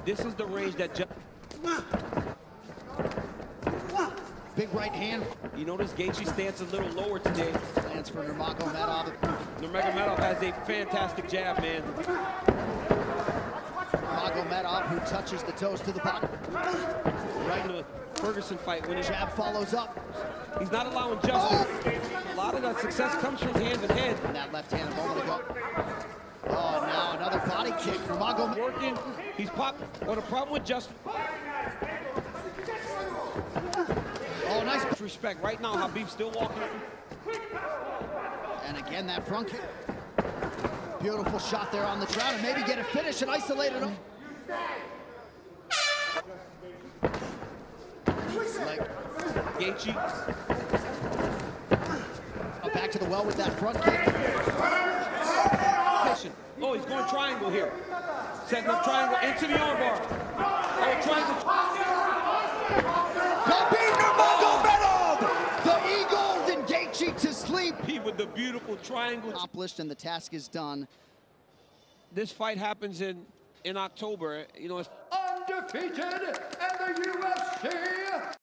But this is the range that big right hand. You notice Gaithje stance a little lower today. Lands for Nurmagomadov. Nurmagomadov has a fantastic jab, man. Nurmagomadov, who touches the toes to the body. Right in the Ferguson fight, when his Jab follows up. He's not allowing Justin. A lot of that success comes from hand to head. And that left hand a moment ago. Oh, now another body kick. Nurmagomadov Working. He's popped. What a problem with Justin. Oh, nice Respect. Right now, Khabib's still walking. And again, that front kick. Beautiful shot there on the ground, and maybe get a finish and isolate it. Like Gaithje. Back to the well with that front kick. Oh, he's going triangle here. Setting up triangle into the armbar. Oh, triangle. Khabib Nurmagomedov! The Eagles and Gaithje to sleep. He with the beautiful triangle. Accomplished, and the task is done. This fight happens in October. You know, it's undefeated in the UFC.